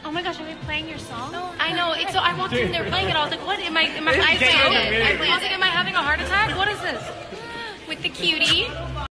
Oh my gosh, are we playing your song? No. I know. It's so I walked in there playing it. I was like, what? Am I I planned it. am I having a heart attack? What is this? With the cutie.